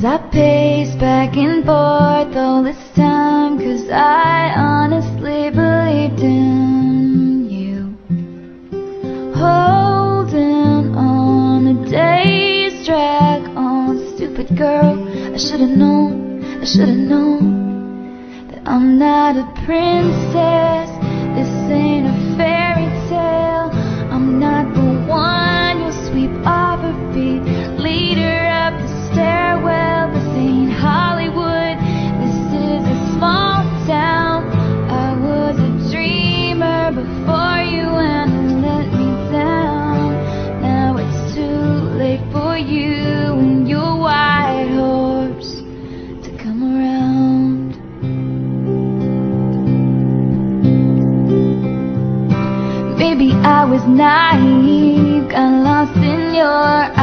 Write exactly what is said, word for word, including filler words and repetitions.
I pace back and forth all this time, 'cause I honestly believed in you. Holding on, the days drag on. Stupid girl, I should've known, I should've known that I'm not a princess. This ain't a fairy tale. I'm not the one you'll sweep off her feet, lead her up the stairwell. This ain't Hollywood, this is a small town. I was a dreamer before you and you let me down. Now it's too late for you and your white horse to come around. Maybe I was naive, got lost in your